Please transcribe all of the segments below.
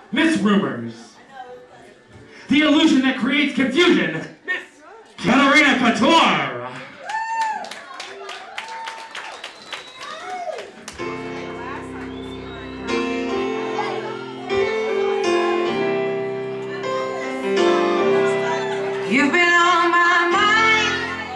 Miss Rumors. The illusion that creates confusion, Miss Katarina Couture. You've been on my mind.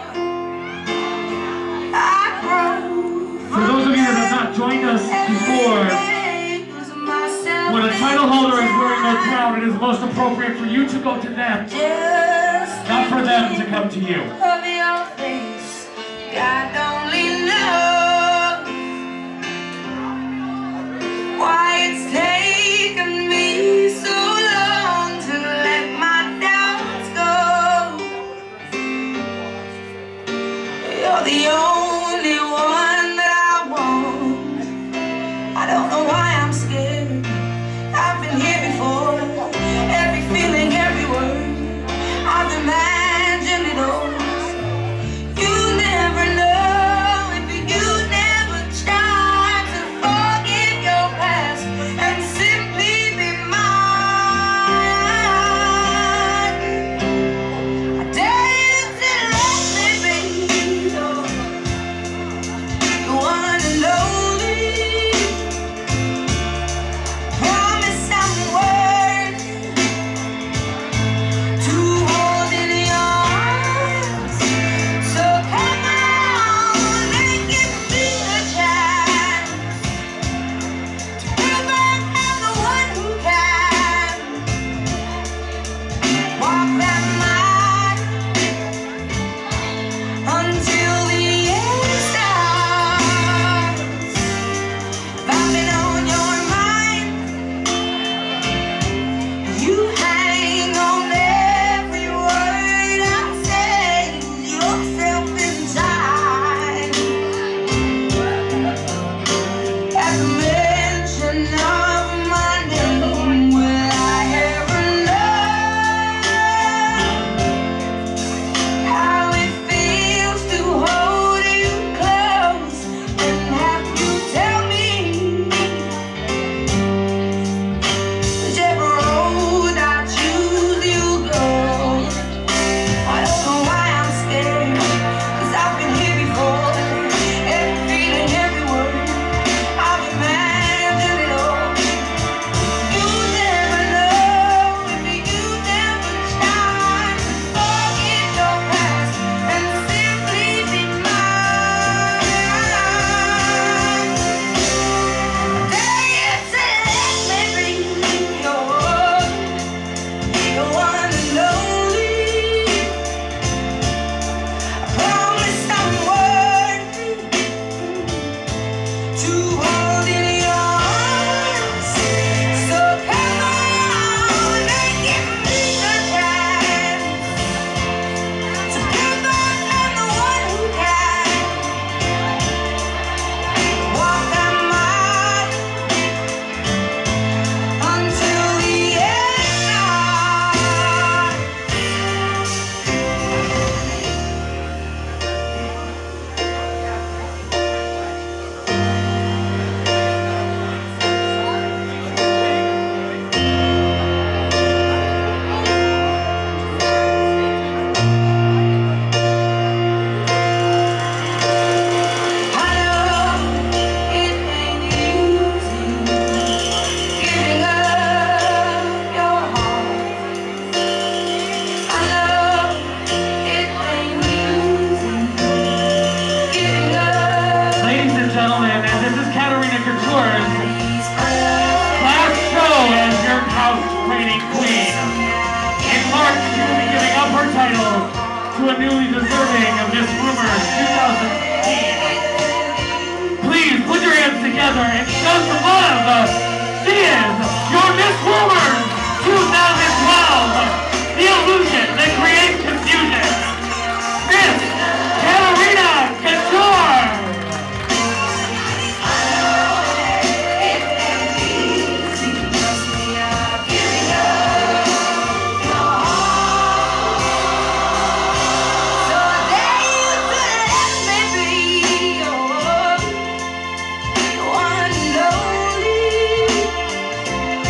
For those of you that have not joined us before, when a title holder is wearing their crown, it is most appropriate for you to go to them, not for them to come to you. God only knows why it's taken me so long to let my doubts go. You're the only one that I want. I don't know why I'm scared. I've been here before. Every feeling, every word, I've imagined it all. You never know if you never try to forgive your past and simply be mine. I dare you to let me be the one and only. Promise I'm worthy to hold in your arms. So come on and give me a chance to prove I'm the one who can walk that mile until the end starts. If I've been on your mind, you hang on every word I say. Lose yourself inside. At the mention of my name, will I ever know how it feels to hold you close and have you tell me whichever road I choose you go. I don't know why I'm scared, 'cause I've been here before. Every feeling, every word, I've imagined it all. You never know if you never try to forget your past and simply be mine. Dare you to let me be your one and only. I promise I'm worthy to hold in your arms. So come on and give me a chance to prove I'm the one who can walk that mile until the end starts. I know it ain't easy giving up your heart. I know it ain't easy giving up Ladies and gentlemen, and this is Katarina Couture's these last show as your couch training queen. In March, she will be giving up her title to a newly deserving of Miss Rumors 2018. Please put your hands together and show some love. She is your Miss Rumors 2012. The illusion that creates confusion. Miss Katarina Couture. So dare you to let me be your one and only.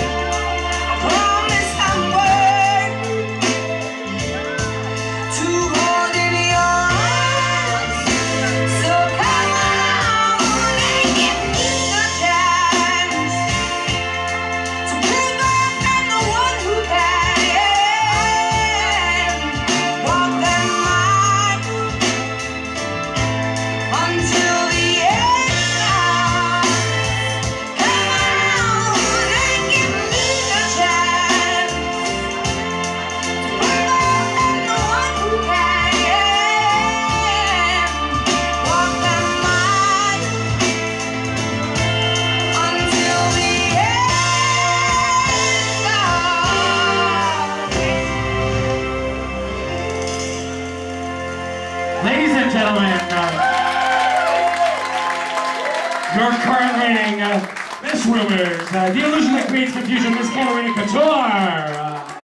your current reigning Miss Rumors, the illusion that creates confusion, Miss Katarina Couture.